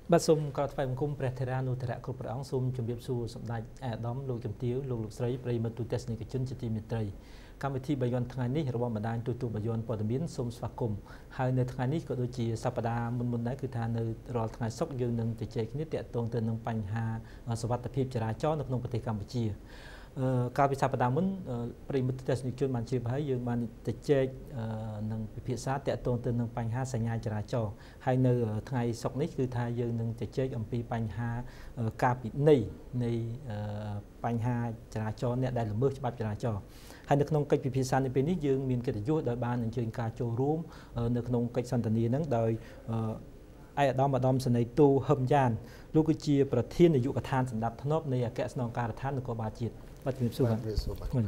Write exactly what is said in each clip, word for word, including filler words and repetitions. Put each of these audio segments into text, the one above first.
បាទសូមក្រោយថ្វាយបង្គំព្រះធេរានុធរៈគ្រប់ព្រះអង្គសូមជម្រាបសួរសម្ដេចអាដាមលោកជំទាវលោកលោកស្រីប្រិយមិត្តទូទស្សនិកជនជាទីមេត្រីកម្មវិធីបាយ័នថ្ងៃនេះរបស់បណ្ដាញទូទូបាយ័នព័ត៌មានសូមស្វាគមន៍ហើយនៅថ្ងៃនេះក៏ដូចជាសប្តាហ៍មុនមុនដែរគឺថានៅរាល់ថ្ងៃសុក្រយើងនឹងជជែកគ្នាទាក់ទងទៅនឹងបញ្ហាសុវត្ថិភាពចរាចរណ៍នៅក្នុងប្រទេសកម្ពុជាកាលពីសប្តាហ៍មុនប្រិយមិត្តទស្សនិកជនបានជម្រាបហើយយើងបានជជែកនឹងពិភាក្សាទាក់ទងទៅនឹងបញ្ហាសញ្ញាចរាចរណ៍ហើយនៅថ្ងៃសុក្រនេះគឺថាយើងនឹងជជែកអំពីបញ្ហាការពិន័យនៃបញ្ហាចរាចរណ៍អ្នកដែលល្មើសច្បាប់ចរាចរណ៍ហើយនៅក្នុងកិច្ចពិភាក្សានៅពេលនេះយើងមានកិត្តិយសដោយបានអញ្ជើញការចូលរួមនៅក្នុងកិច្ចសន្ទនានឹងដោយឯកឧត្តមឧត្តមសេនីយ៍ទូហឹមយ៉ានលោកគឺជាប្រធាននាយកដ្ឋានសម្ដាប់ធ្នាប់នៃអគ្គស្នងការដ្ឋាននគរបាលជាតិបាទជំរាបសួរបាទអឺ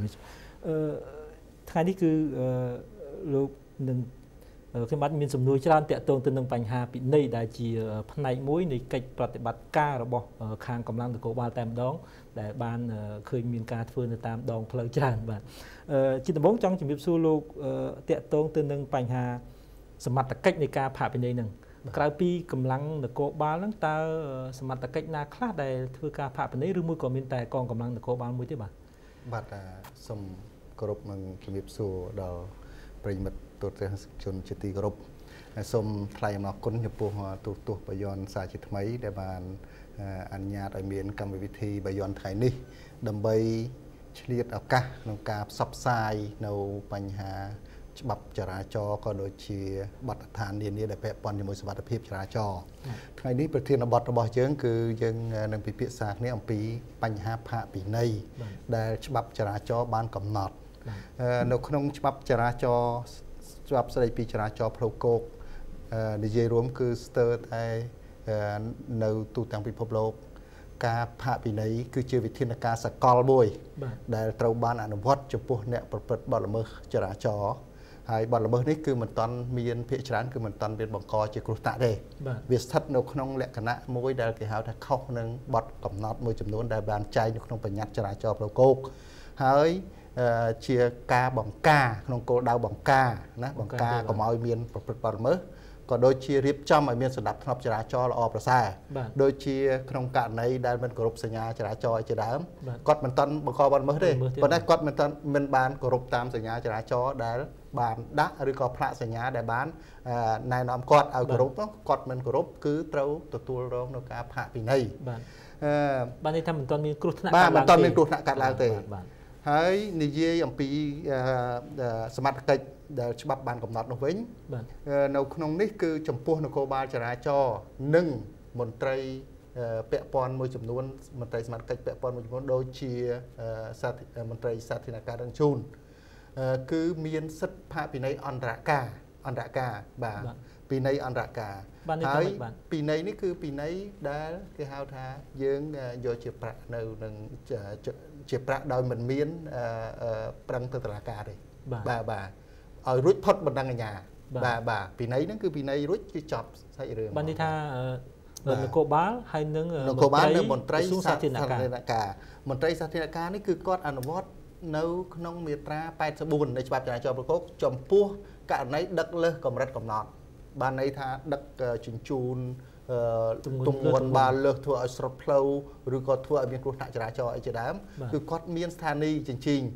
ថ្ងៃនេះគឺលោកនឹងខ្ញុំបាទមានសំណួរច្រើនតាក់ទងទៅនឹងបញ្ហាពិន័យដែលជាផ្នែកមួយនៃកិច្ចប្រតិបត្តិការរបស់ខាងកម្លាំងនគរបាលតែម្ដងដែលបានឃើញមានការធ្វើនៅតាមដងផ្លូវច្រើនបាទជាដំបូងចង់ជំរាបសួរលោកតាក់ទងទៅនឹងបញ្ហាសមត្ថកិច្ចនៃការផាកពិន័យនឹងក្រៅពីកម្លាំងនគរបាលហ្នឹងតើសមត្ថកិច្ចណាខ្លះដែលធ្វើការផាកពិន័យឬមួយក៏មានតែកងកម្លាំងនគរបាលមួយទេបាទបាទសូមគោរពនឹងជំរាបសួរដល់ប្រិយមិត្តទូទាំងជនជាទីគោរពសូមថ្លែងអំណរគុណចំពោះទូទស្សន៍បាយ័នសារជាថ្មីដែលបានអនុញ្ញាតឲ្យមានកម្មវិធីបាយ័នថ្ងៃនេះដើម្បីឆ្លៀតឱកាសក្នុងការផ្សព្វផ្សាយនៅបញ្ហាច្បាប់ចរាចរណ៍ក៏ដូចជាបទដ្ឋាននានាដែលពាក់ព័ន្ធជាមួយសុវត្ថិភាពចរាចរណ៍ថ្ងៃនេះប្រធានបទរបស់យើងគឺយើងនឹងពិភាក្សាគ្នាអំពីបញ្ហាផាកពិន័យដែលច្បាប់ចរាចរណ៍បានកំណត់នៅក្នុងច្បាប់ចរាចរណ៍ច្បាប់ស្តីពីចរាចរណ៍ផ្លូវគោកនិយាយរួមគឺស្ទើរតែនៅទូទាំងពិភពលោកការផាកពិន័យគឺជាវិធានការសកលមួយដែលត្រូវបានអនុវត្តចំពោះអ្នកប្រព្រឹត្តបទល្មើសចរាចរណ៍ហើយបទល្មើសនេះគឺមិនតាន់មានភាគច្រើនគឺមិនតាន់មានបង្កជាគ្រោះថ្នាក់ទេវាស្ថិតនៅក្នុងលក្ខណៈមួយដែលគេហៅថាខុសនឹងបទកំណត់មួយចំនួនដែលបានចែងនៅក្នុងបញ្ញត្តិចរាចរណ៍ផ្លូវគោកហើយជាការបង្ការក្នុងគោលដៅបង្ការណាបង្ការកុំឲ្យមានប្រព្រឹត្តបទល្មើសក៏ដូចជារៀបចំឲ្យមានសណ្ដាប់ធ្នាប់ចរាចរណ៍ល្អប្រសើរដូចជាក្នុងករណីដែលមិនគោរពសញ្ញាចរាចរណ៍ជាដើមគាត់មិនតាន់បង្កបទល្មើសទេប៉ុន្តែគាត់មិនតាន់មិនបានគោរពតាមសញ្ញាចរាចរណ៍ដែលបានដាក់ឬក៏ផ្លាកសញ្ញាដែលបានណែនាំគាត់ឲ្យគោរពគាត់មិនគោរពគឺត្រូវទទួលរងនៅការផាកពិន័យបាទអឺបានន័យថាមិនតាន់មានគ្រោះថ្នាក់បាទមិនតាន់មានគ្រោះថ្នាក់កាត់ឡើងទេហើយនិយាយអំពីសមត្ថកិច្ចដែលច្បាប់បានកំណត់នោះវិញនៅក្នុងនេះគឺចំពោះនគរបាលចរាចរណ៍និងមន្ត្រីពាក់ព័ន្ធមួយចំនួនមន្ត្រីសមត្ថកិច្ចពាក់ព័ន្ធមួយចំនួនដូចជាមន្ត្រីសាធារណការដឹកជញ្ជូនគឺមានសិទ្ធិផាកពិន័យអន្តរការអន្តរការបាទពិន័យអន្តរការហើយពិន័យនេះគឺពិន័យដែលគេហៅថាយើងយកជាប្រាក់នៅនឹងជាប្រាក់ដោយមិនមានប្រឹងទៅតុលាការទេបាទបាទឲ្យរួចផុតបណ្ដឹងអាជ្ញាបាទបាទពិន័យហ្នឹងគឺពិន័យរួចគឺចប់សាច់រឿងបានន័យថានគរបាលហើយនឹងនគរបាលនិងមន្ត្រីសាធារណការមន្ត្រីសាធារណការនេះគឺគាត់អនុវត្តនៅក្នុងមាត្រាแปดสิบสี่នៃច្បាប់ចរាចរណ៍ផ្លូវគោកចំពោះករណីដឹកលើសកម្រិតកំណត់បានន័យថាដឹកជញ្ជូនទម្ងន់បានលើសធ្វើឲ្យស្រុតផ្លូវឬក៏ធ្វើឲ្យមានគ្រោះថ្នាក់ចរាចរណ៍អីជាដើមគឺគាត់មានស្ថានីយ៍ជញ្ជីង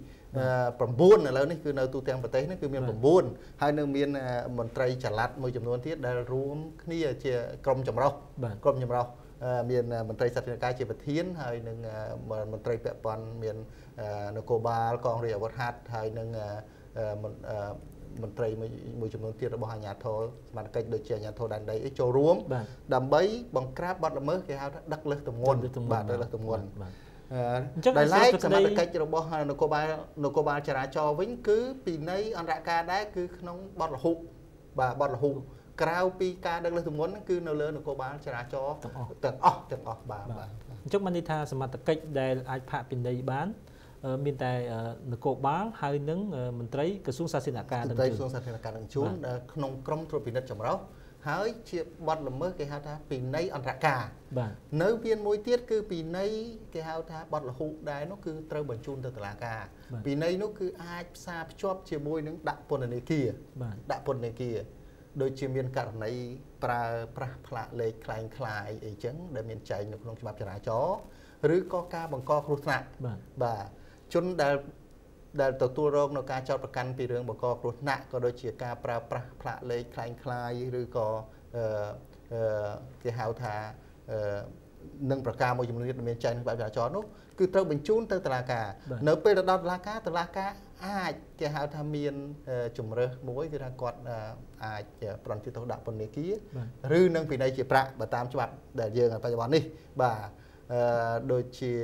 9ឥឡូវនេះគឺនៅទូទាំងប្រទេសនេះគឺមាន9ហើយនៅមានមន្ត្រីចល័តមួយចំនួនទៀតដែលរួមគ្នាជាក្រុមចម្រុះក្រុមចម្រុះមានមន្ត្រីសាធារណការជាប្រធានហើយនឹងមន្ត្រីពាក់ព័ន្ធមាននគរបាលកងរាជអាវុធហត្ថហើយនឹងមន្ត្រីមួយចំនួនទៀតរបស់អាជ្ញាធរសមត្ថកិច្ចដូចជាអាជ្ញាធរដែនដីអីចូលរួមដើម្បីបង្ក្រាបបទល្មើសគេហៅថាដឹកលើសទម្ងន់បាទដឹកលើសទម្ងន់ដោយឡែកសមត្ថកិច្ចរបស់នគរបាលនគរបាលចរាចរណ៍វិញគឺពិន័យអន្តរការដែរគឺក្នុងបទលហុបាទបទលហុក្រៅពីការដឹកលើសទម្ងន់គឺនៅលើនគរបាលចរាចរណ៍ទាំងអស់ទាំងអស់បាទបាទអញ្ចឹងបានន័យថាសមត្ថកិច្ចដែលអាចផាកពិន័យបានមានតែនគរបាលហើយនឹងមន្ត្រីក្រសួងសាធារណការមន្ត្រីក្រសួងសាធារណការនឹងជួនក្នុងក្រុមត្រួតពិនិត្យចម្រុះហើយជាបទល្មើសគេហៅថាពិន័យអន្តរការបាទនៅមានមួយទៀតគឺពិន័យគេហៅថាបទលហុដែរនោះគឺត្រូវបញ្ជូនទៅតុលាការពិន័យនោះគឺអាចផ្សារភ្ជាប់ជាមួយនឹងដាក់ពន្ធនាគារដាក់ពន្ធនាគារ đôi chia miền cạn này pra pra phạ lệ khai khai ấy chấn để miền chạy nhập trongច្បាប់ ចរាចរណ៍ ឬក៏ការបង្កគ្រោះថ្នាក់បាទជនដែលដែលទទួលរងនៅការចោទប្រកាន់ពីរឿងបង្កគ្រោះថ្នាក់ក៏ដូចជាការប្រើប្រាស់ផ្លាកលេខคล้ายคล้ายឬក៏អឺអឺគេហៅថាអឺនឹងប្រការមួយចំនួនទៀតមានចែងក្នុងច្បាប់ចរាចរណ៍នោះគឺត្រូវបញ្ជូនទៅតុលាការនៅពេលទៅដល់តុលាការតុលាការអាចគេហៅថាមានជំរើសមួយគឺថាគាត់អាចប្រន្ទាទោសដាក់ពន្ធនាគារឬនឹងពិន័យជាប្រាក់បើតាមច្បាប់ដែលយើងបច្ចុប្បន្ននេះបាទអឺដូចជា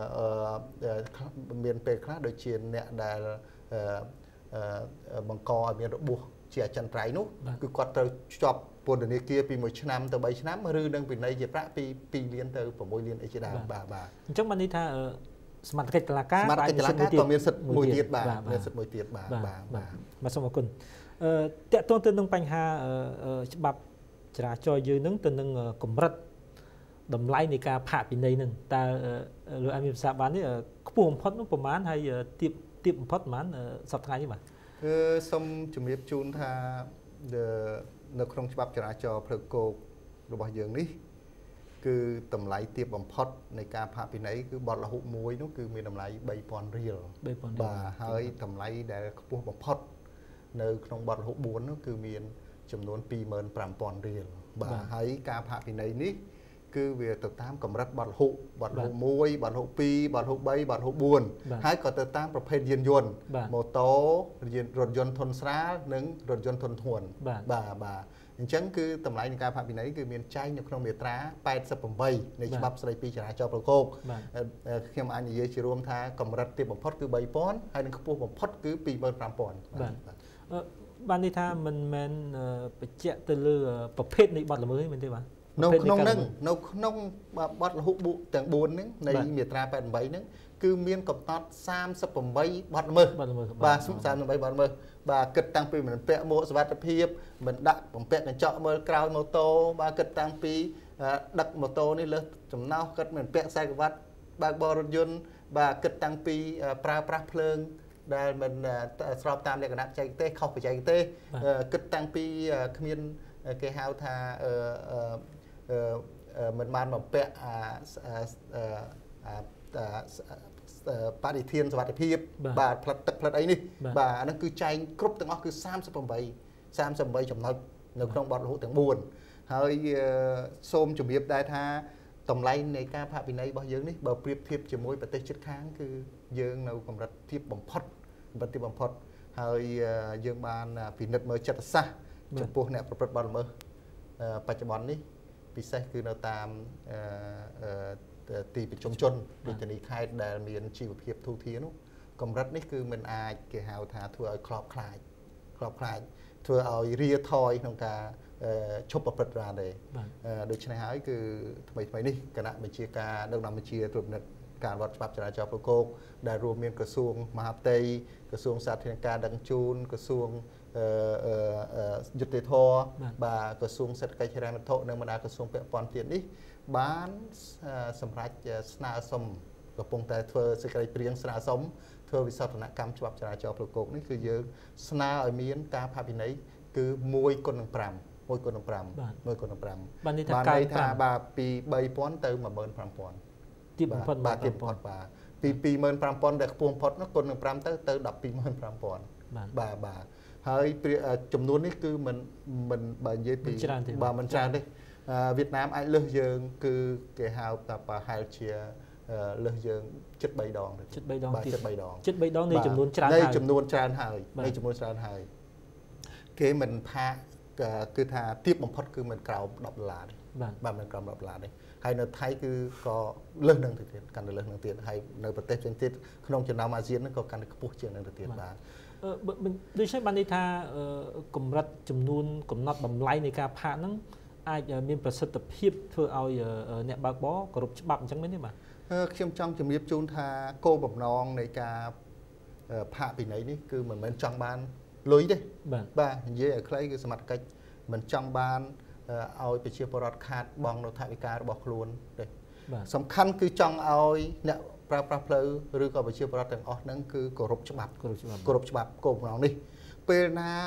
មានពេលខ្លះដូចជាអ្នកដែលបង្កឲ្យមានរបួសជាអចិន្ត្រៃយ៍នោះគឺគាត់ត្រូវជាប់ពន្ធនាគារពីមួយឆ្នាំទៅបីឆ្នាំឬនឹងពិន័យជាប្រាក់ពីពីរលានទៅប្រាំមួយលានអីជាដើមបាទបាទអញ្ចឹងបានន័យថាសមត្ថកិច្ចតុលាការបានតុលាការក៏មានសិទ្ធិមួយទៀតបាទមានសិទ្ធិមួយទៀតបាទបាទបាទបាទសូមអរគុណអឺតកតងទៅនឹងបញ្ហាច្បាប់ចរាចរណ៍យើងនឹងទៅនឹងកម្រិតតម្លៃនៃការផាកពិន័យនឹងតើលោកអាមានភាសាបាននេះខ្ពស់បំផុតនោះប្រហែលហើយទៀបទៀបបំផុតប្រហែលសប្តាហ៍នេះបាទគឺសូមជំរាបជូនថានៅក្នុងច្បាប់ចរាចរណ៍ផ្លូវគោករបស់យើងនេះគឺតម្លៃទាបបំផុតនៃការផាកពិន័យគឺបទលហុមួយនោះគឺមានតម្លៃបីពាន់រៀលបាទហើយតម្លៃដែលខ្ពស់បំផុតនៅក្នុងបទលហុបួននោះគឺមានចំនួនពីរម៉ឺនប្រាំពាន់រៀលបាទហើយការផាកពិន័យនេះគឺវាទៅតាមកម្រិតបទលហុបទលហុមួយបទលហុពីរបទលហុបីបទលហុបួនហើយក៏ទៅតាមប្រភេទយានយន្តម៉ូតូរថយន្តធុនស្រាលនិងរថយន្តធុនធ្ងន់បាទបាទអញ្ចឹងគឺតម្លៃនៃការផាកពិន័យគឺមានចែងនៅក្នុងមាត្រាប៉ែតសិបប្រាំនៃច្បាប់ស្តីពីចរាចរណ៍ផ្លូវគោកខ្ញុំអាចនិយាយជារួមថាកម្រិតទាបបំផុតគឺបីពាន់ហើយនិងខ្ពស់បំផុតគឺពីរម៉ឺនប្រាំពាន់បាទបានន័យថាមិនមែនបញ្ជាក់ទៅលើប្រភេទនៃបទល្មើសទេមែនទេបាទនៅក្នុងនឹងនៅក្នុងបទលហុបុទាំងបួនហ្នឹងនៃមាត្រាប៉ែតប្រាំហ្នឹងគឺមានកំណត់សាមសិបប្រាំបទល្មើសបាទសាមសិបប្រាំបទល្មើសបាទគិតតាំងពីមិនពាក់មួកសុវត្ថិភាពមិនដាក់បំពាក់កញ្ចក់មើលក្រោយម៉ូតូបាទគិតតាំងពីដឹកម៉ូតូនេះលើសចំណោះគិតមិនពាក់ខ្សែក្រវ៉ាត់បើកបររថយន្តបាទគិតតាំងពីប្រើប្រាស់ភ្លើងដែលមិនស្របតាមលក្ខណៈបច្ចេកទេសខុសបច្ចេកទេសគិតតាំងពីគ្មានគេហៅថាអឺមិនបានបំពាក់បរិធានសុវត្ថិភាពបាទផ្លិតទឹកផ្លិតអីនេះបាទអានោះគឺចែងគ្រប់ទាំងអស់គឺសាមសិបប្រាំសាមសិបប្រាំចំណុចនៅក្នុងបទលហុទាំងបួនហើយសូមជម្រាបដែរថាតម្លៃនៃការផាកពិន័យរបស់យើងនេះបើប្រៀបធៀបជាមួយប្រទេសជិតខាងគឺយើងនៅកម្រិតទាបបំផុតកម្រិតទាបបំផុតហើយយើងបានពិនិត្យមើលចិត្តសាស្ត្រចំពោះអ្នកប្រព្រឹត្តបទល្មើសបច្ចុប្បន្ននេះពិសេសគឺនៅតាមទីប្រជុំជនដូចជាខេត្តដែលមានជីវភាពធូរធារនោះកម្រិតនេះគឺមិនអាចគេហៅថាធ្វើឲ្យខ្លោបខ្លាចខ្លោបខ្លាចធ្វើឲ្យរាថយក្នុងការឈប់ប្រព្រឹត្តបានទេដូច្នេះហើយគឺថ្មីថ្មីនេះគណៈបញ្ជាការដឹកនាំបញ្ជាត្រួតពិនិត្យការវត្តច្បាប់ចរាចរណ៍ផ្លូវគោកដែលរួមមានក្រសួងមហាផ្ទៃក្រសួងសាធារណការដឹកជញ្ជូនក្រសួងយុតិធធបាទក្រសួងសេដ្ឋកិច្ចហិរញ្ញវត្ថុនិងបណ្ដាក្រសួងពាក់ព័ន្ធទៀតនេះបានសម្រាប់ស្នើសុំកំពុងតែធ្វើសេចក្តីព្រាងស្នើសុំធ្វើវិសោធនកម្មច្បាប់ចរាចរណ៍ផ្លូវគោកនេះគឺយើងស្នើឲ្យមានការផាកពិន័យគឺមួយគុណនឹងប្រាំមួយគុណនឹងប្រាំមួយគុណនឹងប្រាំបានន័យថាបាទពីបីពាន់ទៅមួយម៉ឺនប្រាំពាន់ទីបំផុតបាទទីបំផុតបាទពីពីរម៉ឺនប្រាំពាន់ដែលខ្ពស់បំផុតនោះគុណនឹងប្រាំទៅទៅដល់ពីរម៉ឺនប្រាំពាន់បាទបាទហើយចំនួននេះគឺមិនមិនបើនិយាយពីបាទមិនច្រើនទេវៀតណាមអាចលើសយើងគឺគេហៅថាប្រហែលជាលើសយើងជិតបីដងជិតបីដងទៀតជិតបីដងជិតបីដងនៃចំនួនច្រើនហើយនៃចំនួនច្រើនហើយនៃចំនួនច្រើនហើយគេមិនផាកគឺថាទាបបំផុតគឺមិនក្រោមដប់ដុល្លារទេបាទមិនក្រោមដប់ដុល្លារទេហើយនៅថៃគឺក៏លើសនឹងទៅទៀតកាន់តែលើសនឹងទៀតហើយនៅប្រទេសផ្សេងទៀតក្នុងចំណោមអាស៊ានហ្នឹងក៏កាន់តែខ្ពស់ជាងនឹងទៅទៀតបាទដូច្នេះបានន័យថាកម្រិតចំនួនកំណត់តម្លៃនៃការផាកហ្នឹងអាចមានប្រសិទ្ធភាពធ្វើឲ្យអ្នកបើកបរគោរពច្បាប់អញ្ចឹងមែនទេបាទខ្ញុំចង់ជម្រាបជូនថាគោលបំណងនៃការផាកពិន័យនេះគឺមិនមែនចង់បានលុយទេបាទនិយាយឲ្យខ្លីគឺសមត្ថកិច្ចមិនចង់បានឲ្យប្រជាពលរដ្ឋខាតបង់នៅថវិការបស់ខ្លួនទេសំខាន់គឺចង់ឲ្យអ្នកប្រើប្រាស់ផ្លូវឬក៏ប្រជាពលរដ្ឋទាំងអស់ហ្នឹងគឺគោរពច្បាប់គោរពច្បាប់គោរពច្បាប់គោលបំណងនេះពេលណា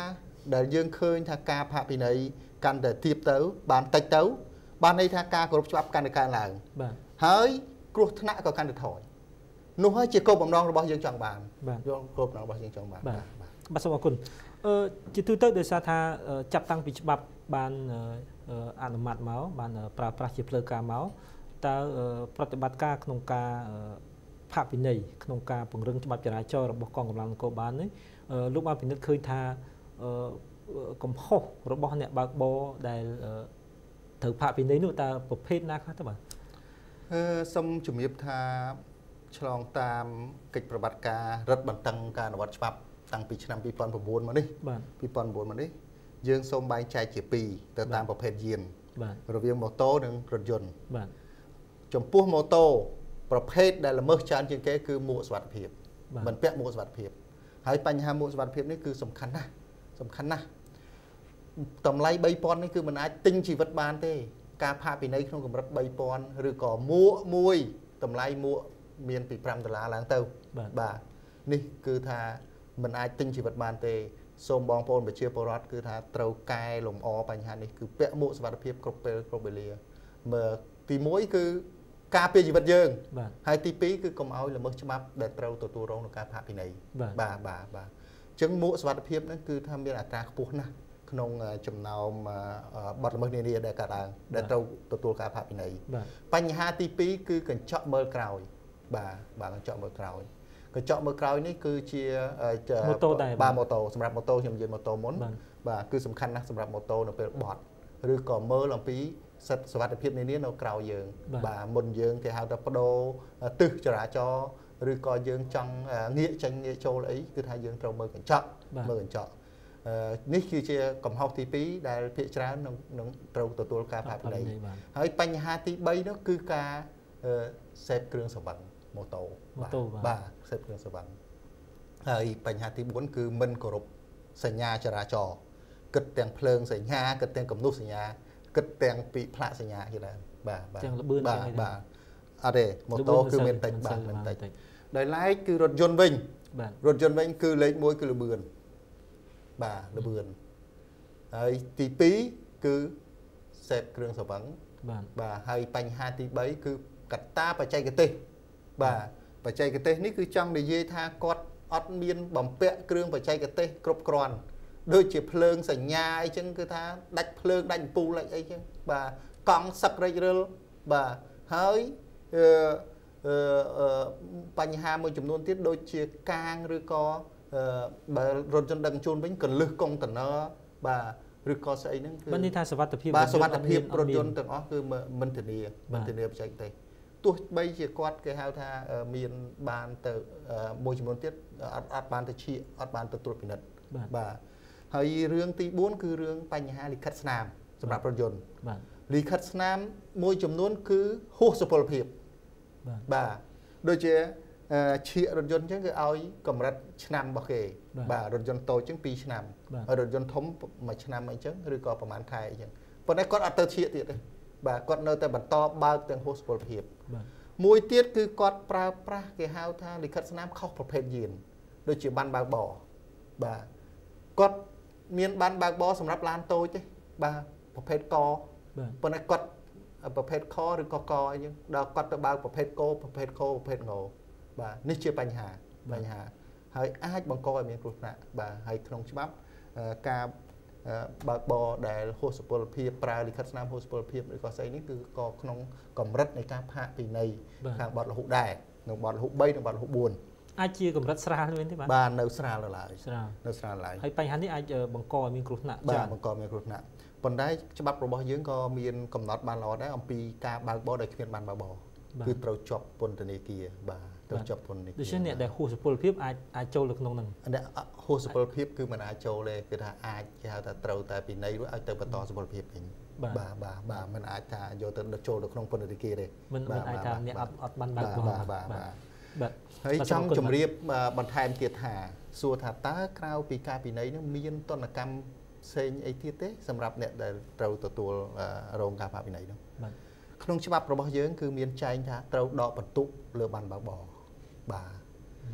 ដែលយើងឃើញថាការផាកពិន័យកាន់តែទៀបទៅបានតិចទៅបានន័យថាការគោរពច្បាប់កាន់តែកើនឡើងបាទហើយគ្រោះថ្នាក់ក៏កាន់តែថយនោះហើយជាគោលបំណងរបស់យើងចង់បានយកគោលបំណងរបស់យើងចង់បានបាទបាទសូមអរគុណអឺជាទូទៅដោយសារថាចាប់តាំងពីច្បាប់បានអនុម័តមកបានប្រើប្រាស់ជាផ្លូវការមកតើប្រតិបត្តិការក្នុងការផាកពិន័យក្នុងការពង្រឹងច្បាប់ចរាចរណ៍របស់កងកម្លាំងនគរបាលនេះលោកបានពិនិត្យឃើញថាកំហុសរបស់អ្នកបើកបរដែលត្រូវផាកពិន័យនោះតើប្រភេទណាខ្លះទៅបាទអឺសូមជំរាបថាឆ្លងតាមកិច្ចប្រតិបត្តិការរឹតបន្តឹងការអនុវត្តច្បាប់តាំងពីឆ្នាំពីរពាន់៩មកនេះបាទពីរពាន់៩មកនេះយើងសូមបែងចែកជាពីរទៅតាមប្រភេទយានបាទរវាងម៉ូតូនិងរថយន្តបាទចំពោះម៉ូតូប្រភេទដែលល្មើសច្រើនជាងគេគឺមួកសុវត្ថិភាពមិនពាក់មួកសុវត្ថិភាពហើយបញ្ហាមួកសុវត្ថិភាពនេះគឺសំខាន់ណាស់សំខាន់ណាស់តម្លៃបីពាន់នេះគឺមិនអាចទិញជីវិតបានទេការផាកពិន័យក្នុងកម្រិតបីពាន់ឬក៏មួកមួយតម្លៃមួកមានពីប្រាំដុល្លារឡើងទៅបាទនេះគឺថាមិនអាចទិញជីវិតបានទេសូមបងប្អូនប្រជាពលរដ្ឋគឺថាត្រូវកែលម្អបញ្ហានេះគឺពាក់មួកសុវត្ថិភាពគ្រប់ពេលគ្រប់វេលាមើលទីមួយគឺការពារជីវិតយើងហើយទីពីរគឺកុំឲ្យល្មើសច្បាប់ដែលត្រូវទទួលរងនឹងការផាកពិន័យបាទបាទបាទអញ្ចឹងមួកសុវត្ថិភាពហ្នឹងគឺថាមានអត្រាខ្ពស់ណាស់ក្នុងចំណោមបទល្មើសនានាដែលកើតឡើងដែលត្រូវទទួលការផាកពិន័យបញ្ហាទីពីរគឺកញ្ចក់មើលក្រោយបាទបាទកញ្ចក់មើលក្រោយកញ្ចក់មើលក្រោយនេះគឺជាម៉ូតូដែរបាទម៉ូតូសម្រាប់ម៉ូតូខ្ញុំនិយាយម៉ូតូមុនបាទគឺសំខាន់ណាស់សម្រាប់ម៉ូតូនៅពេលបត់ឬក៏មើលអំពីសិទ្ធិសុវត្ថិភាពនានានៅក្រៅយើងបាទមុនយើងគេហៅថាបដូរទិសចរាចរណ៍ឬក៏យើងចង់ងាកចេញងាកចូលអីគឺថាយើងត្រូវមើលកញ្ចក់មើលកញ្ចក់នេះគឺជាកំហុសទីពីរដែលភាគច្រើននឹងត្រូវទទួលការផាកពិន័យហើយបញ្ហាទីបីនោះគឺការសេពគ្រឿងស្រវឹងម៉ូតូបាទសេពគ្រឿងស្រវឹងហើយបញ្ហាទីបួនគឺមិនគោរពសញ្ញាចរាចរណ៍គិតទាំងភ្លើងសញ្ញាគិតទាំងគំនូសសញ្ញាគិតទាំងពីផ្លាកសញ្ញាជាដើមបាទបាទទាំងលបឿនបាទបាទអត់ទេម៉ូតូគឺមានតិចបាទមានតិចដោយឡែកគឺរថយន្តវិញបាទរថយន្តវិញគឺលេខមួយគឺលបឿនបាទលបឿនហើយទីពីរគឺសេពគ្រឿងស្រវឹងបាទបាទហើយបញ្ហាទីបីគឺកត្តាបច្ចេកទេសបាទបច្ចេកទេសនេះគឺចង់និយាយថាគាត់អត់មានបំពាក់គ្រឿងបច្ចេកទេសគ្រប់គ្រាន់ដូចជាភ្លើងសញ្ញាអីចឹងគឺថាដាច់ភ្លើងដាច់អំពូលអីចឹងបាទកង់សឹករិចរិលបាទហើយអឺអឺបញ្ហាមួយចំនួនទៀតដូចជាកាងឬក៏បើរថយន្តដឹកជញ្ជូនវិញកលឹះកុងតឺន័របាទឬក៏ស្អីហ្នឹងគឺមិននេះថាសុវត្ថិភាពបាទសុវត្ថិភាពរថយន្តទាំងអស់គឺមិនធានាមិនធានាបច្ចេកទេសទោះបីជាគាត់គេហៅថាមានបានទៅមួយចំនួនទៀតអត់អត់បានទៅឈៀកអត់បានទៅត្រួតពិនិត្យបាទហើយរឿងទីបួនគឺរឿងបញ្ហាលិខិតស្នាមសម្រាប់រថយន្តបាទលិខិតស្នាមមួយចំនួនគឺហួសសុពលភាពបាទបាទដូចជាឈៀករថយន្តអញ្ចឹងគឺឲ្យកម្រិតឆ្នាំរបស់គេបាទរថយន្តតូចអញ្ចឹងពីរឆ្នាំហើយរថយន្តធំមួយឆ្នាំអីចឹងឬក៏ប្រហែលខែអីចឹងប៉ុន្តែគាត់អត់ទៅឈៀកទៀតទេបាទគាត់នៅតែបន្តបើកទាំងហួសសុពលភាពមួយទៀតគឺគាត់ប្រើប្រាស់គេហៅថាលិខិតស្នាមខុសប្រភេទយានដូចជាបានបើកបរបាទគាត់មានបានបើកបរសម្រាប់ឡានតូចទេបាទប្រភេទកប៉ុន្តែគាត់ប្រភេទខឬក៏កអីចឹងដល់គាត់ទៅបើកប្រភេទកប្រភេទខប្រភេទងបាទនេះជាបញ្ហាបញ្ហាហើយអាចបង្កឲ្យមានគ្រោះថ្នាក់បាទហើយក្នុងច្បាប់ការបើកបរដែលហួសសុពលភាពប្រើលិខិតស្នាមហួសសុពលភាពឬក៏ស្អីនេះគឺក៏ក្នុងកម្រិតនៃការផាកពិន័យខាងបទលហុដែរនៅបទលហុបីនិងបទលហុបួនអាចជាកម្រិតស្រាលមែនទេបាទបាទនៅស្រាលនៅឡើយស្រាលនៅស្រាលឡើយហើយបញ្ហានេះអាចបង្កឲ្យមានគ្រោះថ្នាក់បាទបង្កមានគ្រោះថ្នាក់ប៉ុន្តែច្បាប់របស់យើងក៏មានកំណត់បានល្អដែរអំពីការបើកបរដោយគ្មានបានបើកបរគឺត្រូវជាប់ពន្ធនាគារបាទត្រូវជាប់ពន្ធនាគារដូច្នេះអ្នកដែលហួសសុពលភាពអាចអាចចូលទៅក្នុងហ្នឹងអ្នកហួសសុពលភាពគឺមិនអាចចូលទេគឺថាអាចគេហៅថាត្រូវតែពិន័យរួចឲ្យទៅបន្តសុពលភាពវិញបាទបាទបាទមិនអាចថាយកទៅចូលទៅក្នុងពន្ធនាគារទេមិនមិនអាចថាអ្នកអត់អត់បានបើកបរបាទបាទបាទហើយចង់ជម្រាបបន្ថែមទៀតថាសួរថាតើក្រៅពីការពិន័យនឹងមានទណ្ឌកម្មផ្សេងអីទៀតទេសម្រាប់អ្នកដែលត្រូវទទួលរងការផាកពិន័យនោះបាទក្នុងច្បាប់របស់យើងគឺមានចែងថាត្រូវដកបន្ទុកលើបានបើកបរបាទ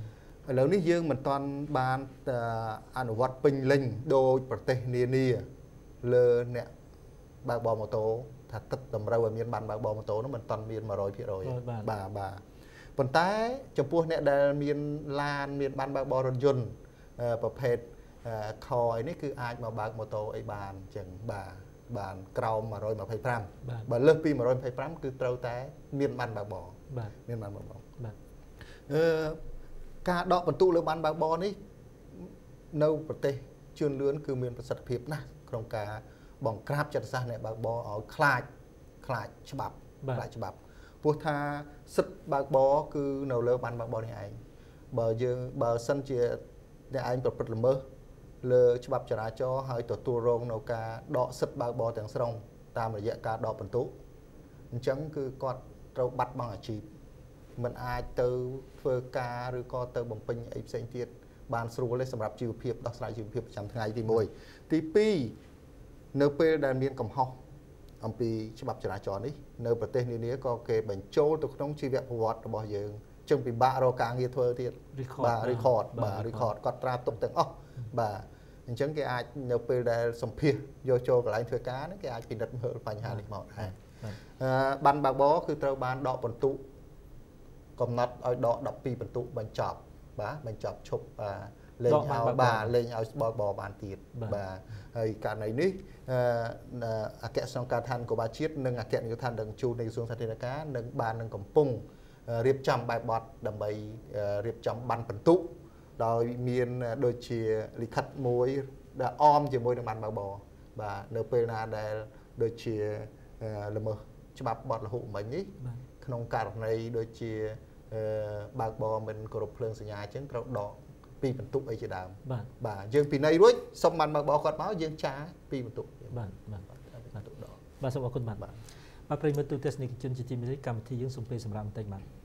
ឥឡូវនេះយើងមិនតាន់បានអនុវត្តពេញលេញដោយប្រទេសនានាលើអ្នកបើកបរម៉ូតូថាទឹកតម្រូវឲ្យមានបានបើកបរម៉ូតូនោះមិនតាន់មានone hundred percent បាទបាទប៉ុន្តែចំពោះអ្នកដែលមានឡានមានបានបើកបររថយន្តប្រភេទខអីនេះគឺអាចមកបើកម៉ូតូអីបានអញ្ចឹងបាទបានក្រោមone hundred twenty-fiveបើលើសពីone hundred twenty-fiveគឺត្រូវតែមានបានបើកបរបាទមានបានបើកបរបាទអឺការដកបន្ទុកលើបានបើកបរនេះនៅប្រទេសជឿនលឿនគឺមានប្រសិទ្ធភាពណាស់ក្នុងការបង្ក្រាបចិត្តសាស្ត្រអ្នកបើកបរឲ្យខ្លាចខ្លាចច្បាប់ខ្លាចច្បាប់ព្រោះថាសិទ្ធិបើកបរគឺនៅលើបានបើកបរនេះឯងបើយើងបើសិនជាអ្នកឯងប្រព្រឹត្តល្មើសលើច្បាប់ចរាចរណ៍ហើយទទួលរងនៅការដកសិទ្ធិបើកបរទាំងស្រុងតាមរយៈការដកបន្ទុកអញ្ចឹងគឺគាត់ត្រូវបាត់បង់អាជីពមិនអាចទៅធ្វើការឬក៏ទៅបំពេញអីផ្សេងទៀតបានស្រួលទេសម្រាប់ជីវភាពដោះស្រាយជីវភាពប្រចាំថ្ងៃទីoneទីtwoនៅពេលដែលមានកំហុសអំពីច្បាប់ចរាចរណ៍នេះនៅប្រទេសនានាក៏គេបញ្ចូលទៅក្នុងជីវប្រវត្តិរបស់យើងចឹងពិបាករកការងារធ្វើទៀតបាទ record បាទ record គាត់ត្រាទុកទាំងអស់បាទអញ្ចឹងគេអាចនៅពេលដែលសម្ភាសយកចូលកន្លែងធ្វើការហ្នឹងគេអាចពិនិត្យមើលបញ្ហានេះមកដែរអឺបានបើកបរគឺត្រូវបានដកបន្ទុកកំណត់ឲ្យដកtwelveបន្ទុកបញ្ចប់បាទបញ្ចប់ឈប់បាទលេងឲ្យបាទលេងឲ្យបើកបរបានទៀតបាទហើយករណីនេះអគ្គស្នងការដ្ឋានគរបាលជាតិនិងអគ្គនាយកដ្ឋានដឹកជញ្ជូននៃក្រសួងសាធារណការនឹងបាននឹងកំពុងរៀបចំបែបបទដើម្បីរៀបចំបានបន្ទុកដោយមានដូចជាលិខិតមួយដែលអមជាមួយនឹងបានបើកបរបាទនៅពេលណាដែលដូចជាល្មើសច្បាប់បទលហុមិញនេះក្នុងករណីដូចជាបើកបរមិនគោរពភ្លើងសញ្ញាអញ្ចឹងត្រូវដកពីបន្ទុកអីជាដើមបាទបាទយើងពិន័យរួចសុំបានបើកបរគាត់មកយើងចាពីបន្ទុកបាទបាទបន្ទុកដកបាទសូមអរគុណបាទបាទប្រិយមិត្តទូទស្សនិកជនជាទីមេត្រីកម្មវិធីយើងសូមពេលសម្រាប់បន្តិចបាទ